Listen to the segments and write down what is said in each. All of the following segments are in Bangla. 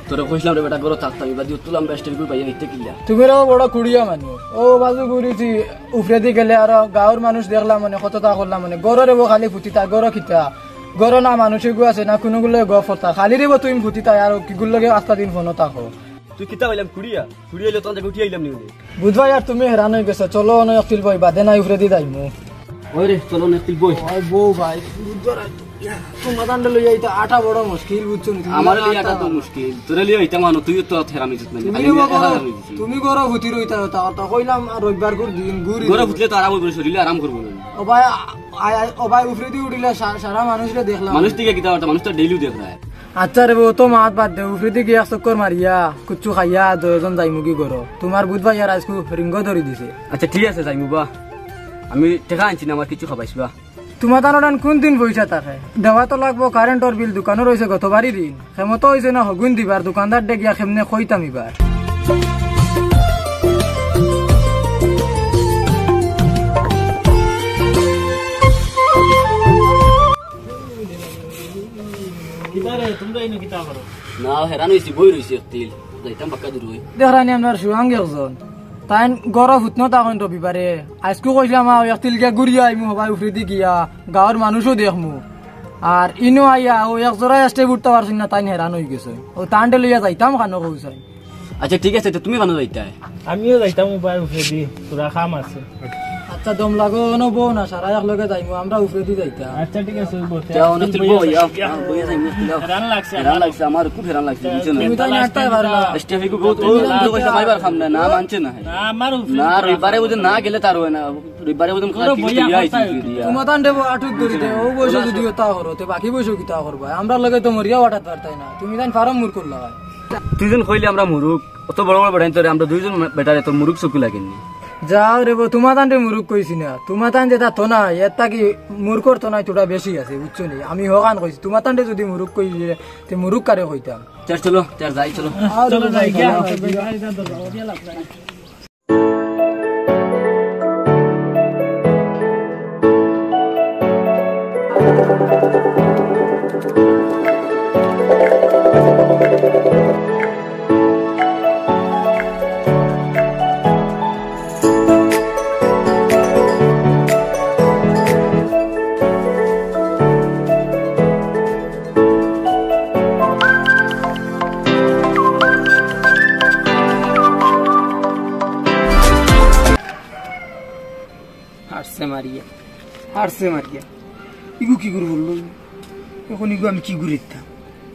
তোরে কইছিলাম রে বেটা গরো থাকতাম এবার দিয়ে তুলাম বেস্টের গুই পাইয়া নিতে কিলা তুমিও বড় কুড়িয়া মানুষ ও বাজু ঘুরিছি উফরে দি গেলে আর গাঁৱৰ মানুষ দেখলাম মানে কতটা করলাম মানে গররে খালি ফুটিতা গর খিতা গর না মানুষে গু আছে না কোনোগুলো গ ফটা খালি রেব তুমি ফুটিতা আর কিগুল লগে আস্তা দিন ফোন থাকো তুই কিতা কইলাম কুড়িয়া কুড়িয়াইলে তোর জায়গা উঠি আইলাম নি বুঝবাই আর তুমি হেরান হয়ে গেছো চলো অনেক অক্তিল বই বাদে নাই উফরে দি যাইমু ওই রে চলো নেতিল বই ওই বউ ভাই সমাধানটা লইয়া এটা আটা বড় মুশকিল বুঝছো আমার লিয়া এটা তো মুশকিল তোরে লিয়া এটা মানো তুই তো হেরান হইছিস না তুমি গরো ভুতি রইতা তা কইলাম রবিবার করে দিন ঘুরি গরো ফুটলে তো আরাম করবে শরীরে আরাম করবো ও ভাই উফরে দি উঠিলে সারা মানুষরে দেখলাম মানুষ থেকে কিতা মানুষ তো ডেইলি দেখ রা আচ্ছা রে বউ তো মাত বাদ দে উফরে দি গিয়া চক্কর মারিয়া কুচু খাইয়া দুজন যাইমু কি করো তোমার বুধ ভাই আর আজকে রিঙ্গ ধরি দিছে আচ্ছা ঠিক আছে যাইমু বা আমি টাকা আনছি না আমার কিছু খাবাইছবা তোমার তানোটান কোন দিন পয়সা থাকে দেওয়া তো লাগবো কারেন্টর বিল দোকানও রয়েছে গতবারই ঋণ ক্ষমতা হয়েছে না হগুন দিবার দোকানদার ডে গিয়া কেমনে কইতাম এবার না হেরান হয়েছি বই রয়েছে তিল যাইতাম বাক্কা দূর হই দেখানি আপনার সুয়াঙ্গে একজন তাই গরম ফুটনো তখন রবিবারে আজকে কইলাম একতিল গিয়া ঘুরিয়া আইমু হবাই উফরে দি গিয়া গাঁৱৰ মানুষও দেখমু আর ইনো আইয়া ও এক জোড়াই আসতে উঠতে পারছি না তাই হেরান হয়ে গেছে ও টান্ডে লইয়া যাইতাম খানো কৌসাই আচ্ছা ঠিক আছে তুমি কেন যাইতা আমিও যাইতাম উপায় উফরে দি তোরা খাম আছে আচ্ছা দম লাগো ন বউ না সারা এক লগে যাইমু আমরা উফরে দি যাইতা আচ্ছা ঠিক আছে যাও না তুই বই বইয়া যাইমু হেরান লাগছে আমার খুব হেরান লাগছে বুঝছ না তুমি তাই নাটতাই পারলা স্টেফি কো বহুত ও কইছা মাইবার খাম না মানছে না আমার না রবিবারে বুঝ না গেলে তার হয় না রবিবারে বুঝ খালি দিয়া আইছি দিয়া তোমার তান দেব আটুক ধরি দে ও বসে যদি তা করো তে বাকি বসে কি তা করবা আমরা লগে তো মরিয়া ওটা পারতাই না তুমি তাই ফার্ম মুর করলা দুইজন কইলে আমরা মুরুক অত বড় বড় বেটাই তোরে আমরা দুইজন বেটারে তোর মুরুক চকু লাগেনি যাও রে বউ তোমার তান মুরুক কইছি না তোমার তান যেটা তো না এটা কি মূর্খর তো নাই তোটা বেশি আছে বুঝছো নি আমি হকান কইছি তোমার তান যদি মুরুক কই তে মুরুক কারে কইতাম চলো যাই চলো চলো যাই গিয়া হারছে মারিয়া ইগু কি করে বললো এখন ইগু আমি কি করে দিতাম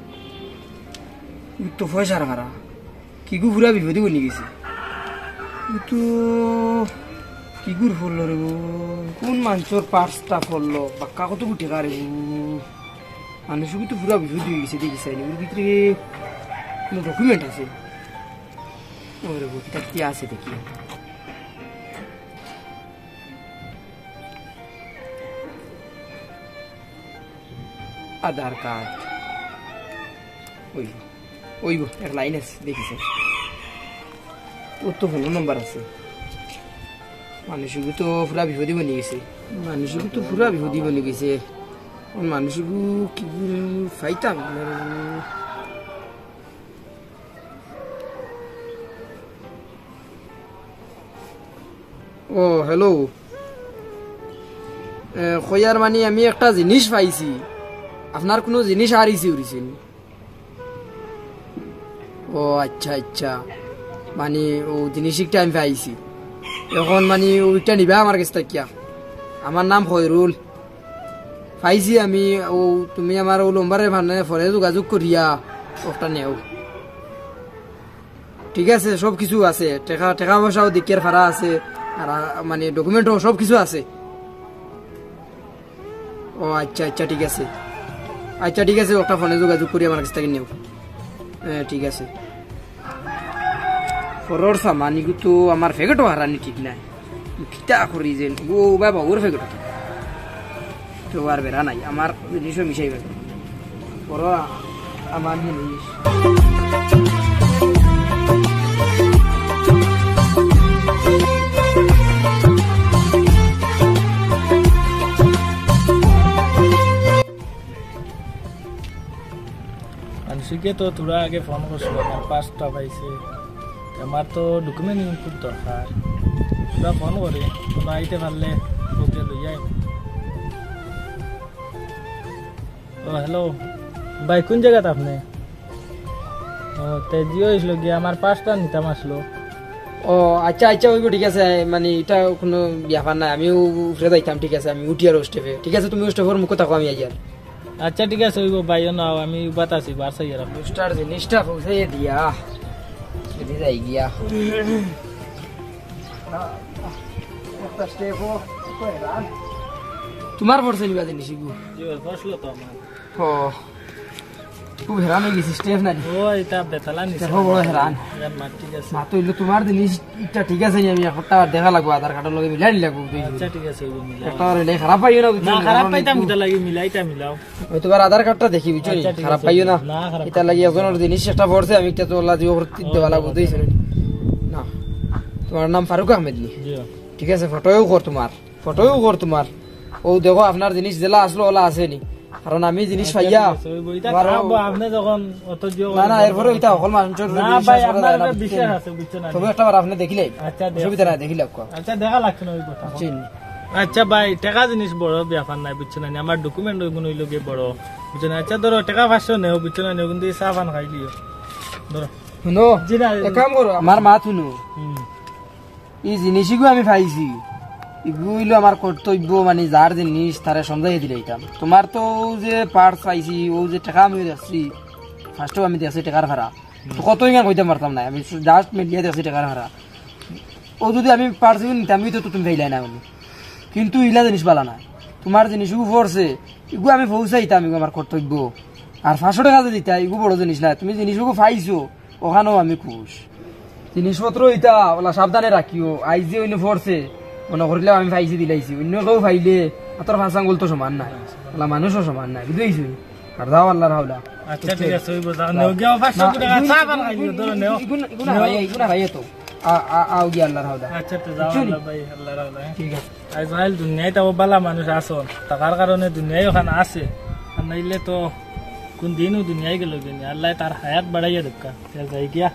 তো পয়সার মারা কিগু পুরা বিপদে বনি গেছে তো কি করে ফললো রে কোন মানুষের পার্সটা ফললো বাক্কা কত গুটি কারে মানুষ তো পুরা বিপদ হয়ে গেছে দেখিস ওর ভিতরে কোনো ডকুমেন্ট আছে ওরে বুকটা কি আছে দেখি আধার কার্ড ওই এক লাইন আছে দেখিস ওর তো ফোন নম্বর আছে মানুষকে তো পুরা বিপদী বনি গেছে মানুষকে কি ফাইতাম ও হ্যালো খয়ার মানে আমি একটা জিনিস পাইছি আপনার কোনো জিনিস হারিয়েছি উড়িছেন ও আচ্ছা আচ্ছা মানে ও জিনিসটা আমি পাইছি এখন মানে ওইটা নিবা আমার কাছ থেকে আমার নাম খয়রুল পাইছি আমি ও তুমি আমার ও নম্বরে মানে ফোনে যোগাযোগ করিয়া ওটা নেও ঠিক আছে সব কিছু আছে টাকা পয়সাও দিকের ভাড়া আছে আর মানে ডকুমেন্টও সব কিছু আছে ও আচ্ছা আচ্ছা ঠিক আছে ওটা ফোনে যোগাযোগ করি আমার কাছ থেকে নেও হ্যাঁ ঠিক আছে ফরর সামানি তো আমার ফেগেটও হারানি ঠিক নাই কিতা করি যে ও বাবা ওর ফেগেট তো আর বেড়া নাই আমার জিনিসও মিশাই বেড়া পর আমার জিনিস এদিকে তো তোরা আগে ফোন করছিল আমার পাঁচটা পাইছে আমার তো ডকুমেন্ট খুব দরকার তোরা ফোন করে তোরা আইতে পারলে ওকে লই যাই ও হ্যালো ভাই কোন জায়গাতে আপনি ও তেজিও আসলো গিয়ে আমার পাঁচটা নিতাম আসলো ও আচ্ছা আচ্ছা ওইব ঠিক আছে মানে এটা কোনো ব্যাপার নাই আমিও উঠে যাইতাম ঠিক আছে আমি উঠি আর স্টেপে ঠিক আছে তুমি স্টেপের মুখে থাকো আমি আইয়ার আচ্ছা ঠিক আছে ওইব ভাইও নাও আমি বাত আছি বাসাই আর বুস্টার জিনিসটা পৌঁছাইয়ে দিয়া যদি যাই গিয়া একটা স্টেপও তোমার পড়ছে নিবা জিনিস বসলো তো আমার ও খুব হেরান হয়ে গেছি স্টেপ নাই ও এটা বেতালা নিছে দেখো বড় হেরান ঠিক আছে মা তো ইলো তোমার জিনিস এটা ঠিক আছে আমি একটা দেখা লাগবো আধার কার্ডের লগে মিলাই লাগবো আচ্ছা ঠিক আছে ওইব মিলাই একটা রে খারাপ পাইও না না খারাপ পাইতাম কিটা লাগি মিলাইতা মিলাও ওই তোমার আধার কার্ডটা দেখি বুঝছো আচ্ছা, ঠিক খারাপ আছে। পাইও না না, খারাপ এটা লাগি একজনের জিনিস একটা পড়ছে আমি একটা তোলা দিয়ে ভর্তি দেওয়া লাগবো দিয়েছ না তোমার নাম ফারুক আহমেদ নি জি ঠিক আছে ফটোও কর তোমার ও দেখো আপনার জিনিস জেলা আসলো ওলা আসেনি কারণ আমি জিনিস পাইয়া আপনি যখন অত না না এরপরে ওইটা অকল মানুষের না ভাই আপনার বিশ্বাস আছে বুঝছেন তবে একটা বার আপনি দেখিলে আচ্ছা অসুবিধা নাই দেখিলে আচ্ছা দেখা লাগছে না ওই কথা আচ্ছা ভাই টাকা জিনিস বড় ব্যাপার নাই বুঝছেন না আমার ডকুমেন্ট ওইগুলো হইল গিয়ে বড় বুঝছেন আচ্ছা ধরো টাকা 500 নেও বুঝছেন না কিন্তু চা পান খাই লিও ধরো শুনো জি না এক কাম করো আমার মা শুনো হুম এই জিনিসগুলো আমি পাইছি এগুলো আমার কর্তব্য মানে যার জিনিস তারা সমঝাই দিলে এটা তোমার তো যে পার্টস পাইছি ও যে টাকা আমি দেখছি ফার্স্টও আমি দেখছি টাকার ভাড়া তো কত ইমান কইতে পারতাম না আমি জাস্ট মিলিয়ে দেখছি টাকার ভাড়া ও যদি আমি পার্টস নিতাম আমি তো তুমি পাইলাই না মানে কিন্তু ইলা জিনিস পালা না তোমার জিনিসগুলো পড়ছে এগুলো আমি পৌঁছাইতাম এগুলো আমার কর্তব্য আর 500 টাকা যে দিতা এগুলো বড় জিনিস না তুমি জিনিসগুলো পাইছো ওখানেও আমি খুশ জিনিসপত্র ইটা ওলা সাবধানে রাখিও আইজ যে অন্য পড়ছে মনে করলেও আমি পাইছি দিলাইছি অন্য কেউ পাইলে তোর ভাষা আঙ্গুল তো সমান নাই ওলা মানুষও সমান নাই বুঝেছি আর যাও আল্লাহর হাওলা আচ্ছা ঠিক আছে ওই বোঝা নেও গিয়া 500 টাকা চা পান খাই লিও ধরো নেও ইগুনা ভাই তো আও গিয়া আল্লাহর হাওলা আচ্ছা তো যাও আল্লাহ ভাই আল্লাহর হাওলা ঠিক আছে আজ ভাই দুনিয়ায় তো বালা মানুষ আসন টাকার কারণে দুনিয়ায় ওখানে আছে আর নাইলে তো কোন দিনও দুনিয়ায় গেল গেনি আল্লাহ তার হায়াত বাড়াইয়া দক্কা যাই গিয়া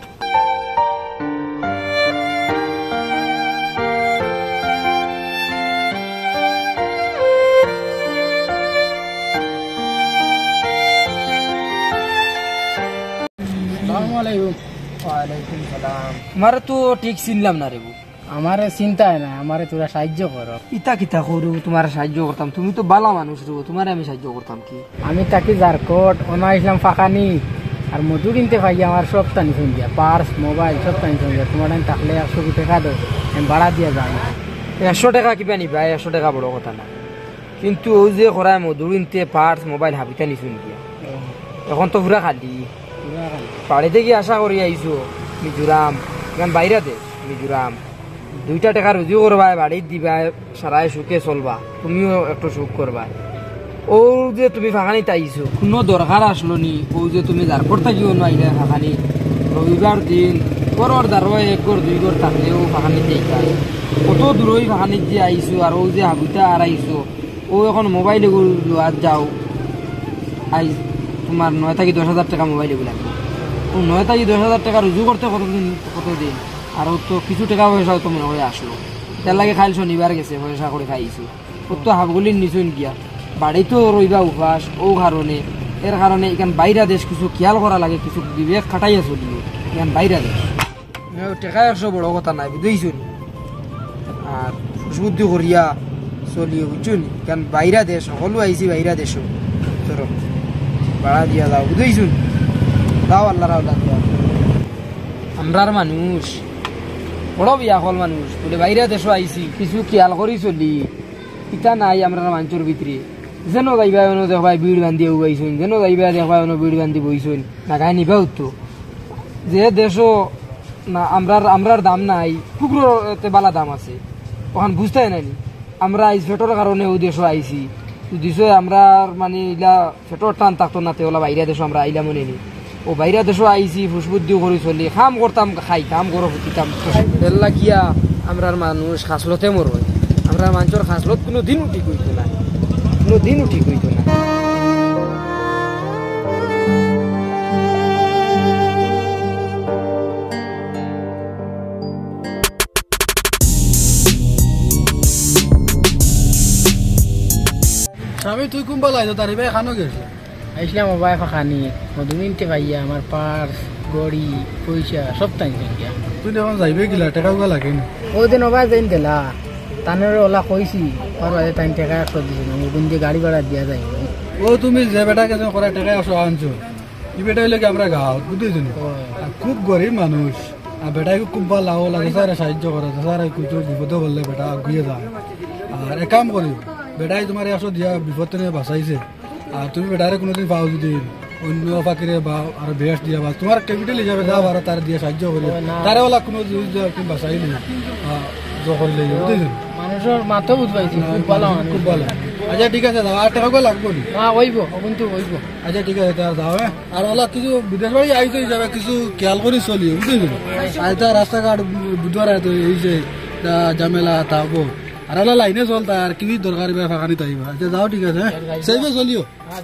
তোমার তো ঠিক চিনলাম না রে আমার চিন্তা না আমার তোরা সাহায্য করো ইতা কিতা করু তোমার সাহায্য করতাম তুমি তো বালা মানুষ রে তোমার আমি সাহায্য করতাম কি আমি তাকে জারকট অনা ইসলাম ফাঁকানি আর মধু কিনতে পাই আমার সব টানি শুন দিয়া পার্স মোবাইল সব টানি শুন দিয়া তোমার থাকলে 100 টাকা দাও আমি ভাড়া দিয়া যাই 100 টাকা কিবা নিবা 100 টাকা বড় কথা না কিন্তু ওই যে করায় মধুর কিনতে পার্স মোবাইল হাবিতা নিছুন দিয়া এখন তো পুরা খালি বাড়িতে গিয়ে আশা করি আইসো মিজোরাম এখন বাইরে দে মিজোরাম 2 টাকা রুজি করবা বাড়ির দিবা সারায় সুখে চলবা তুমিও একটু সুখ করবা ও যে তুমি ফাঁকানি তাইছো কোনো দরকার আসলো নি ও যে তুমি জারপর থাকিও নাইলে ফাঁকানি রবিবার দিন ঘরের দারোয় 1 ঘর 2 ঘর থাকলেও ফাঁকানি দেইতা কত দূরই ফাঁকানি যে আইসো আর ও যে হাবিতা আর আইসো ও এখন মোবাইলে লোয়া যাও আই তোমার 9 থেকে 10,000 টাকা মোবাইলে লাগবে ও 9 থেকে 10,000 টাকা রুজু করতে কতদিন আর ও তো কিছু টাকা পয়সাও তো মনে হয় আসলো তার লাগে খাইল শনিবার গেছে পয়সা করে খাইছো ও তো হাফগুলি নিছুন গিয়া বাড়িতেও রইবা উপাস ও কারণে এর কারণে এখান বাইরা দেশ কিছু খেয়াল করা লাগে কিছু বিবেক খাটাইয়া চলিও এখান বাইরা দেশ টাকা 100 বড় কথা নাই বুঝেইছুন আর সুশুদ্ধি করিয়া চলিও বুঝছুন এখান বাইরা দেশ সকলো আইসি বাইরা দেশও ধরো ভাড়া দিয়া যাও বুঝেইছুন যাও আল্লাহ রাউলা আমরার মানুষ বড় বিয়া হল মানুষ বলে বাইরে দেশও আইসি কিছু খেয়াল করি চলি ইটা নাই আমরা মানুষের ভিতরে যেন যাইবা দেখবাই বিড় বান্ধি উগাইছুন যেন যাইবা দেখবাই বিড় বান্ধি বইছুন না গায়ে নিবা উঠতো যে দেশও না আমরার দাম নাই কুকুরের বালা দাম আছে ওখান বুঝতে নাই আমরা আইস ফেটোর কারণে ও দেশও আইসি দিছো আমরা মানে ইলা ফেটোর টান থাকতো না তেওলা বাইরে দেশও আমরা আইলা মনে নি ও বাইরে দেশও আইসি ফুসবুদ্দিও করে চলি কাম করতাম খাইতাম গরো ফুটিতাম বেলা গিয়া আমরার মানুষ খাসলতে মর হয় আমরা মানুষের খাসলত কোনো দিনও ঠিক হইতো না কোনো দিনও ঠিক হইতো না তুই কোনবা লাইছ তারি ভাই খানো গেছ আইছিলাম মোবাইল ফাঁকানি মধুমিনতে ভাইয়া আমার পার্স গড়ি পয়সা সব টাইম গিয়া তুই এখন যাইবে গিলা টাকা উগা লাগে না ওদিন মোবাইল যাইন গেলা তানের ওলা কইছি আর আজ টাইম টাকা 100 দিছি না মুগুন দিয়ে গাড়ি ভাড়া দিয়া যাই ও তুমি যে বেটাকে তুমি করে টাকা আসো আনছো এই বেটা হইলে কি আমরা গাঁও বুঝতেছি খুব গরিব মানুষ আর বেটাকে কোনবা লাও লাগে স্যার সাহায্য করে স্যার কিছু বিপদ বললে বেটা আগুয়ে যায় আর এক কাম করি বেটাই তোমার আসো দিয়া বিপদ থেকে বাঁচাইছে আর তুমি বেটারে কোনোদিন পাও যদি অন্য ফাঁকিরে বা আর বেশ দিয়া বা তোমার ক্যাপিটাল হিসাবে যাও আর তার দিয়ে সাহায্য করি তারে ওলা কোনো তুমি বাঁচাইলি করলে বুঝতেছি মানুষের মাথা বুঝবাইছি খুব ভালো আচ্ছা ঠিক আছে দাও আর টাকা লাগবো নি হ্যাঁ ওইব কিন্তু ওইব আচ্ছা ঠিক আছে তার যাও আর ওলা কিছু বিদেশ বাড়ি আইতো হিসাবে কিছু খেয়াল করে চলি বুঝলি আইতা রাস্তাঘাট বুধবার আইতো এই যে ঝামেলা থাকবো আর ওলা লাইনে চলতা আর কি দরকারি ফাঁকানি তাইব আচ্ছা যাও ঠিক আছে সেইভাবে চলিও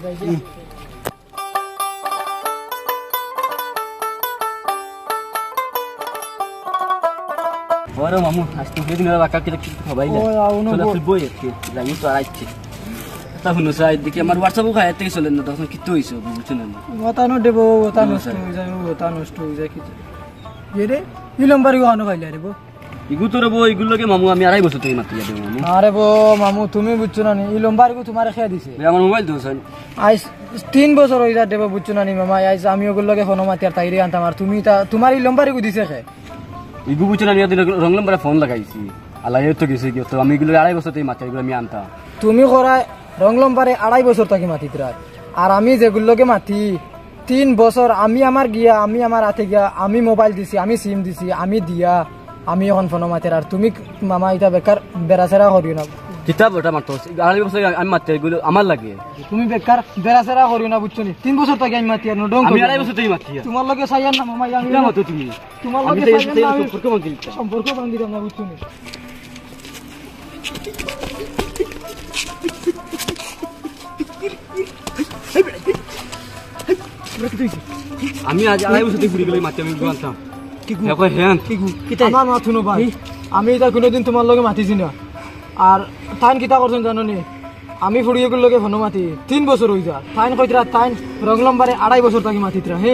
ওরে মামু আজকে দিন বাকা কি খাবাই না চলে ফুলবো একটু যাই তো আইছে তা হুনো সাই দেখি আমার WhatsApp খায় থেকে চলে না তখন কি তো হইছে বুঝছেন না ওতানো দেব ওতা নষ্ট হই যায় ওতা নষ্ট হই যায় কি এরে ই নম্বর ইও আনো খাইলা রে বো ইগু তো রবো ইগুলোকে মামু আমি আড়াই বছর থেকে মাতি যাবে মামু আরে বো মামু তুমি বুঝছো না নি ই নম্বর ইগু তোমারে খেয়া দিছে আমার মোবাইল তো স্যার আইস 3 বছর হই যা দেব বুঝছো না নি মামা আইস আমি ওগুলোকে ফোন মাতি আর তাইরে আনতাম আর তুমি তা তোমার ই নম্বর ইগু দিছে খে ইগু বুঝছো না নিয়ে রং নম্বরে ফোন লাগাইছি আল্লাহ তো গেছে কি তো আমি এগুলো আড়াই বছর থেকে মাতি এগুলো আমি আনতাম তুমি করায় রং নম্বরে 2.5 বছর থাকি মাতিতরা আর আমি যেগুলোকে মাতি 3 বছর আমি আমার গিয়া আমি আমার হাতে গিয়া আমি মোবাইল দিছি আমি সিম দিছি আমি দিয়া আমি এখন ফোন মাতের আর তুমি মামা এটা বেকার বেরাসেরা করিও না কিতাব ওটা মারতো আড়াই বছর আমি মাতি এগুলো আমার লাগে তুমি বেকার বেরাসেরা করিও না বুঝছো নি 3 বছর থাকি আমি মাতি আর নডং আমি আড়াই বছর থেকে মাতি তোমার লগে সাইয়ান না মামা আমি না মতো তুমি তোমার লগে সাইয়ান না সম্পর্ক বান্ধি না বুঝছো নি আমি আজ আড়াই বছর থেকে ঘুরে গেলে মাতি আমি আনতাম আমার মাথুন ভাই আমি এটা কোনোদিন তোমার লগে মাতিছি না আর তাইন কিতা করছেন জানো নি আমি ফুড়িয়েগুলোর লগে ফোন মাতি 3 বছর হয়ে যা তাইন কইতরা তাইন রং নম্বরে 2.5 বছর থাকি মাতিতরা হে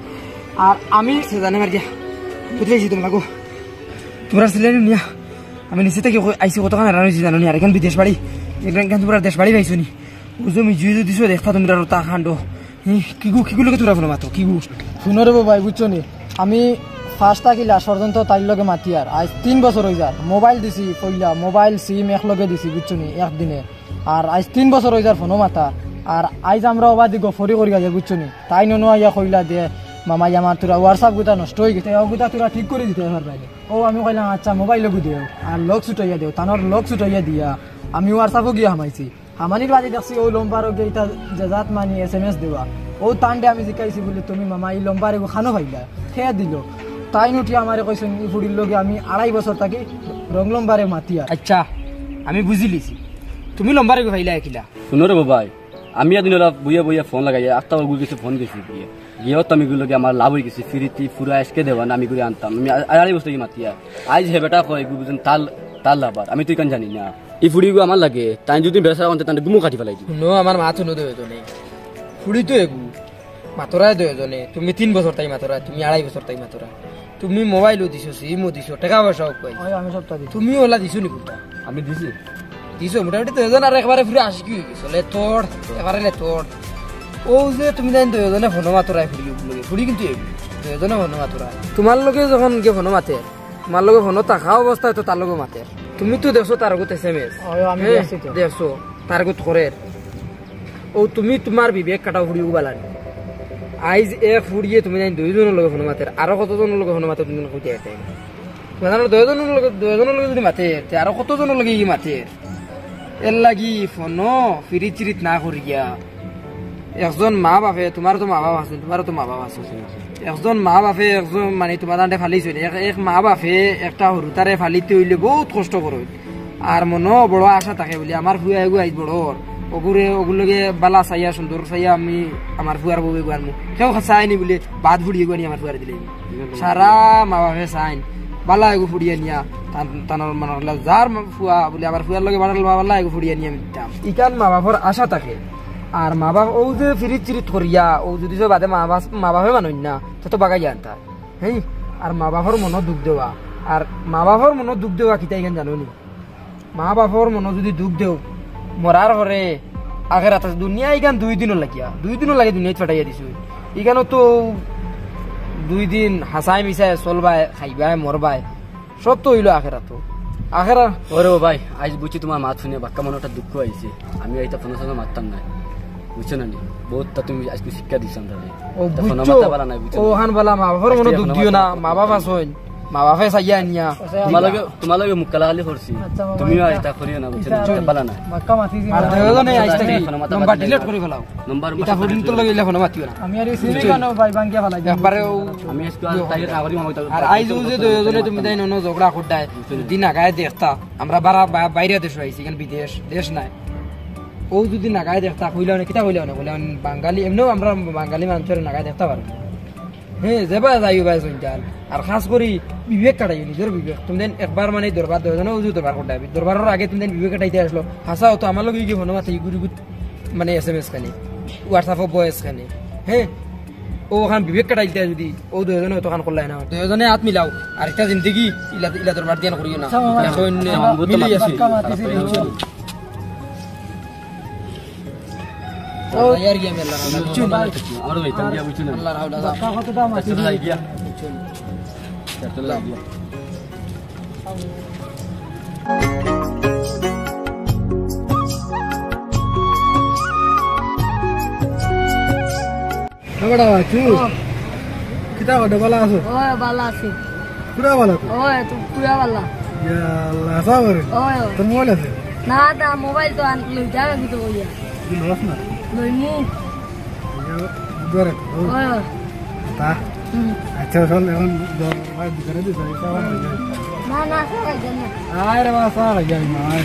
আর আমি জানে মার দিয়া বুঝলেছি তুমি লাগো তোমরা ছিলেন নিয়া আমি নিচে থেকে আইসি কতখান রানিছি জানো নি আর এখন বিদেশ বাড়ি এখান তোমরা দেশ বাড়ি পাইছো নি বুঝো মি জুই দিছো দেখা তোমরা তা খান্ড কিগুলোকে তোরা ফোন মাতো কিগু শুনো রে ভাই বুঝছো নি আমি ফার্স্ট কিলা ষড়যন্ত্র তার লগে মাতি আর আজ 3 বছর হয়ে যার মোবাইল দিছি পইলা মোবাইল সিম একলগে দিছি বুঝছো নি একদিনে আর আজ 3 বছর হয়ে যার ফোনও মাতা আর আজ আমরা অবাদি গফরি করি গেছে বুঝছো নি তাই ননো আইয়া কইলা দে মামা আমার তোরা হোয়াটসঅ্যাপ গুতা নষ্ট হয়ে গেছে ও গুতা তোরা ঠিক করে দিতে পারবে ও আমি কইলাম আচ্ছা মোবাইল লগু দিও আর লক ছুটাইয়া দিও তানোর লক ছুটাইয়া দিয়া আমি হোয়াটসঅ্যাপও গিয়া হামাইছি হামানির বাজে দেখছি ওই লম্বারও গিয়ে এটা জাজাত মানি SMS দেওয়া ও তান্ডে আমি জিকাইছি বলে তুমি মামা এই লম্বারে খানো পাইলা খেয়ে দিল তাই নুটি আমারে কইছেন ই ফুড়ির লগে আমি 2.5 বছর থাকি রং লম্বারে মাতিয়া আচ্ছা আমি বুঝি লিছি তুমি লম্বারে ভাইলা কিলা শুনো রে ভাই আমি এদিন বইয়া বইয়া ফোন লাগাই আটটা গুলো কিছু ফোন গেছি গিয়ে গিয়েও তো আমি গুলোকে আমার লাভ হয়ে গেছি ফিরিতি ফুরা এসকে দেওয়া না আমি গুলো আনতাম আমি 2.5 বছর মাতিয়া আজ হে বেটা কয় বুঝেন তাল লাভার আমি তুই কেন জানি না এই ফুড়িগু আমার লাগে তাই যদি বেসা আনতে তাই গুমো কাটি ফেলাই দিই নো আমার মাথা নো দেবে তো নেই ফুড়ি তো এগু মাতরায় দেয় জনে তুমি 3 বছর তাই মাতরা তুমি 2.5 বছর তাই মাতরা তুমি মোবাইলও দিছো সিমও দিছো টাকা পয়সাও পাই আমি সবটা দিই তুমি ওলা দিছো নি কুটা আমি দিছি দিছো মোটামুটি তো এজন আর একবারে ফুরে আসি কি গেছে লে তোড় এবারে লে তোড় ও যে তুমি জানি তো এজনে ফোন মাতরায় ফুড়ি লগে ফুড়ি কিন্তু তো এজনে ফোন মাতরা তোমার লগে যখন গে ফোন মাতে তোমার লগে ফোন থাকা অবস্থায় তো তার লগে মাতে তুমি তো দেখছো তার গতে SMS আমি দেখছো তার গত করে ও তুমি তোমার বিবেক কাটা ফুড়ি উবালানি আইজ এ ফুড়িয়ে তুমি জানি 2 জনের লগে ফোন মাতে আর কতজনের লগে ফোন মাতে তুমি কইতে আইতে মানে 2 জনের লগে যদি মাতে আর কতজনের লগে ই মাতে এর লাগি ফোন ফিরি চিরিত না করি গিয়া একজন মা বাপে তোমার তো মা বাবা আছে তোমারও তো মা বাবা আছে একজন মা বাপে একজন মানে তোমার দান্ডে ফালিছে এক মা বাপে একটা হরুতারে ফালিতে হইলে বহুত কষ্ট করে আর মনো বড় আশা থাকে বলি আমার ফুয়া এগু আইজ বড় ওগুলোকে বালা চাইয়া সুন্দর চাইয়া আমি আমার ফুয়ার বউ এগু আনবো কেউ চাইনি বলে বাদ ফুড়ি এগু আনি আমার ফুয়ারে দিলে সারা মা বাপে চাইন বালা এগু ফুড়িয়ে নিয়া তানোর মানে যার ফুয়া বলে আবার ফুয়ার লগে বাড়াল বালা এগু ফুড়িয়ে নিয়ে আমি দিতাম ইকান মা বাবার আশা থাকে আর মা বাপ ও যে ফিরিত চিরিত করিয়া ও যদি যে বাদে মা বাপে মানুষ না তত বাগাই জানতা হ্যাঁ আর মা বাপর মনে দুঃখ দেওয়া আর মা বাপর মনে দুঃখ দেওয়া কিতা ইখান জানো নি মা বাপর মনে যদি দুঃখ দেও মরার ঘরে আগের রাত দুনিয়া ইখান 2 দিনও লাগে দুনিয়াত ফাটাইয়া দিছো ইখানো তো 2 দিন হাসাই মিশাই চলবাই খাইবাই মরবাই সব তো হইলো আখেরা ওরে ও ভাই আজ বুঝছি তোমার মাত শুনে বাক্কা মনে একটা দুঃখ আইছে আমি এইটা ফোনের সঙ্গে মারতাম না বুঝছো না নি বহুতটা তুমি আজকে শিক্ষা দিছ তাহলে ও বুঝছো ও হান বলা মা বাবার মনে দুঃখ দিও না মা বাবা সইন মা বাপে সাইয়া নিয়া তোমালগে মুখ কালাকালি করছি তুমিও এটা করিও না বুঝছো না পালা না আর দেওজনে আইছ থাকি নাম্বার ডিলিট করে ফেলাও নাম্বার এটা ফোন তো লাগে ফোন মাতিও না আমি আর সিমি কানো ভাই বাঙ্গিয়া ফেলাই একবারে আমি আজকে তাইলে আগরি মামা আর আইজ যে দেওজনে তুমি তাই নন ঝগড়া করতাই দিন আগায় দেখতা আমরা বাইরে দেশ আইছি কেন বিদেশ দেশ নাই ও যদি নাগায় দেখতা কইলাও না কিতা কইলাও না বলে বাঙালি এমনিও আমরা বাঙালি মানুষের নাগায় দেখতে পারবো হ্যাঁ যাবা যাইও ভাই সঞ্চাল আর খাস করি বিবেক কাটাই নিজের বিবেক তুমি একবার মানে দরবার দেওয়া উজু দরবার করতে দরবারের আগে তুমি বিবেক কাটাইতে আসলো হাসা হতো আমার লগে গিয়ে হনুমাতে গুরু মানে SMS খানি হোয়াটসঅ্যাপ বয়েস খানি হ্যাঁ ও ওখান বিবেক কাটাইতে যদি ও দুজনে তখন করলাই না দুজনে হাত মিলাও আর একটা জিন্দগি ইলা দরবার দিয়ে করিও না এখন মিলি আছে ও यार গিয়া মেলা না বুঝছো না আমার ভাই তাম গিয়া বুঝছো না আল্লাহ রাউলা বাক্কা কতটা মাটি চলে দিয়ে গিয়া বুঝছো চলে গিয়া বড়া বাচু কিতা বড় বালা আছো ওই বালা আছে পুরা বালা তো ওই তো পুরা বালা ইয়া আল্লাহ সাবর ওই তো মোবাইল আছে না দা মোবাইল তো আন লই যাবে কিন্তু ওইয়া দিন রস না লই মু দরে ওই তা আচ্ছা চল এখন ভাই দোকানে দিছ না না সবাই জানে আয় রে বাসা যাই মাই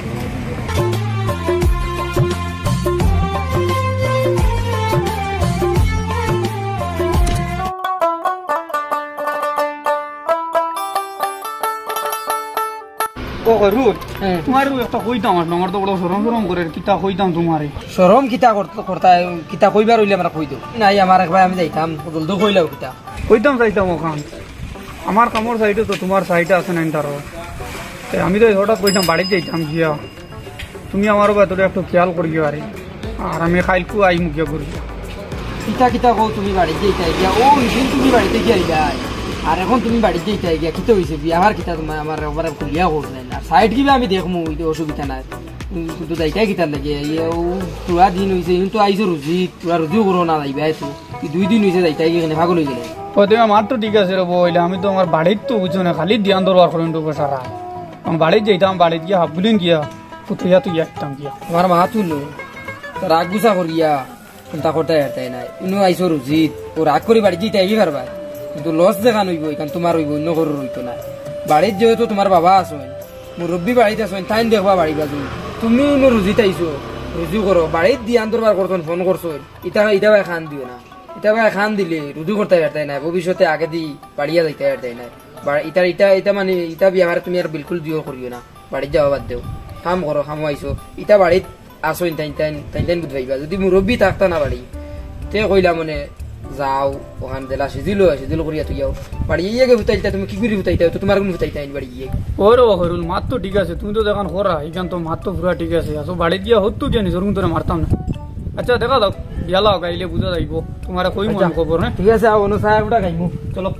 ও রুট তোমার একটা কইতাম আমার তো বড় সরম করে কিতা কইতাম তোমারে শরম কিতা করতা কিতা কইবার হইলে আমরা কই দেব নাই আমার এক ভাই আমি যাইতাম জলদি কইলাও কিতা কইতাম চাইতাম ওখান আমার কামর সাইডে তো তোমার সাইডে আছে না তার আমি তো হঠাৎ কইতাম বাড়িতে যাইতাম গিয়া তুমি আমার ব্যাপারে একটু খেয়াল করিও আরে আর আমি খাইলকু আই মুখিয়া করি কিতা কিতা কও তুমি বাড়িতে যাইতা গিয়া ও ইদিন তুমি বাড়িতে গিয়া আর এখন তুমি বাড়িতে যাইতা গিয়া কিতা হইছে বিয়ার কিতা তোমার আমার একবারে খুলিয়া করলেন আর সাইড কিবা আমি দেখমু এই অসুবিধা নাই কিন্তু যাইতা কিতা লাগে ও পুরা দিন হইছে কিন্তু আইছো রুজি পুরা রুজিও করো না যাইবা তো 2 দিন হইছে যাইতা গিয়া পাগল হই গেলে প্রথমে আমার তো ঠিক আছে রে বইলে আমি তো আমার বাড়ির তো বুঝছো না খালি ধ্যান দরবার করেন তো সারা আমি বাড়িতে যাইতাম বাড়িতে গিয়া হাবুলেন গিয়া পুতিয়া তুই একটাম গিয়া আমার মা তুলো রাগ গুছা করিয়া চিন্তা করতে হেরতাই নাই ইনো আইসো রুজিত ও রাগ করে বাড়ি যেতে আইবি পারবা কিন্তু লস দেখান হইব কারণ তোমার হইব অন্য ঘরের হইতো না বাড়িত যেহেতু তোমার বাবা আসেন মুরব্বী বাড়িতে আসেন তাই দেখবা বাড়ি বাজু তুমি ইনো রুজিত আইসো রুজু করো বাড়িত দিয়ে আন্দরবার করতেন ফোন করছো ইটা ভাই খান দিও না ইটা ভাই খান দিলে রুজু করতে হেরতাই নাই ভবিষ্যতে আগে দি বাড়িয়া যাইতে হেরতাই নাই ইটা মানে ইটা বিয়ার তুমি আর বিলকুল দিও করিও না বাড়িত যাওয়া বাদ দেও কাম করো কামো আইসো ইটা বাড়িত আসইন তাইন বুঝবাইবা যদি মুরব্বী থাকতা না বাড়ি তে কইলা মানে যাও ওখান জেলা সিজিল করিয়া তুই যাও বাড়ি গিয়ে হুতাইতা তুমি কি করে হুতাইতা তো তোমার কোন হুতাইতা বাড়ি গিয়ে ওরে হরুল মাত তো ঠিক আছে তুমি তো দেখান করা এখান তো মাত তো পুরা ঠিক আছে আসো বাড়িতে গিয়া হতো যে নিজের তোরে মারতাম না আচ্ছা দেখা দাও বিয়ালা গাইলে বুঝা যাইব তোমার কই মন খবর হ্যাঁ ঠিক আছে আও অনুসায় ওটা খাইমু চলো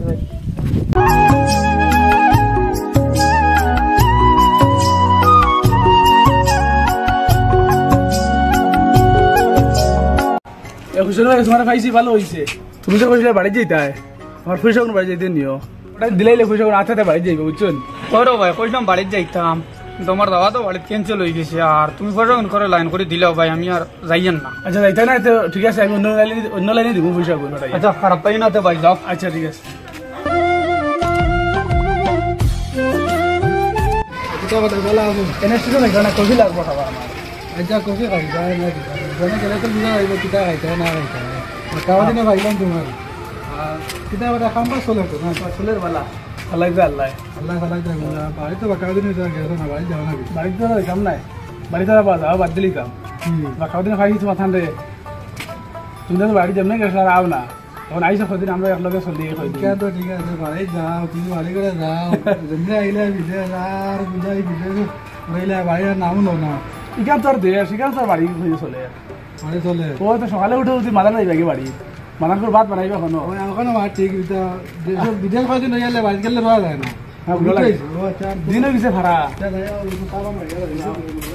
তোমার পাইছি ভালো হইছে তুমি যে কইছিলে বাড়ি যাইতা আমার পয়সা কোন বাড়ি যাইতে নিও ওটা দিলাইলে পয়সা কোন আছাতে বাড়ি যাইবে বুঝছেন ওরে ভাই কইলাম বাড়িতে যাইতাম তোমার দাওয়া তো বাড়িতে ক্যান্সেল হয়ে গেছে আর তুমি পয়সা কোন করে লাইন করে দিলাও ভাই আমি আর যাইয়েন না আচ্ছা যাইতা না তো ঠিক আছে আমি অন্য লাইনে দিব পয়সা কোন আচ্ছা খারাপ পাই না তো ভাই যাও আচ্ছা ঠিক আছে কিতা কথা বলা আছে এনে স্টেশন এখানে কফি লাগবো খাবার আমার আচ্ছা কফি খাই যায় না জানা গেলে তো বুঝা যাইব কিতা খাইতে না খাইতে কাওয়া দিনে ভাইলাম তোমার কিতা কথা খাম্বা চলে তো না চলের বালা চালাইছে আল্লাহ আল্লাহ চালাই যাবো বাড়ি তো বাঁকা দিন গেছো না বাড়ি যাও নাকি বাড়িতে তো কাম নাই বাড়িতে যাও বাদ দিলি কাম বা খাওয়া খাই কিছু মাথান রে তুমি তো বাড়ি যেমনি গেছো আর আও না তখন আইসা কদিন আমরা একলগে চলি ঠিক আছে ঠিক আছে বাড়ি যাও তুমি বাড়ি করে যাও যেমনি আইলে বিদেশ আর বুঝাই বিদেশ রইলে বাড়ি আর নাম লো না ইকান তোর দেশ ইকান তোর বাড়ি হয়ে চলে বাড়ি চলে ও তো সকালে উঠে উঠি মাদান যাইবে আগে বাড়ি মাদান করে ভাত বানাইবে এখনো ওখানে ঠিক বিদেশ কদিন হয়ে গেলে বাড়ি গেলে রোয়া যায় না দিনও গেছে ভাড়া আচ্ছা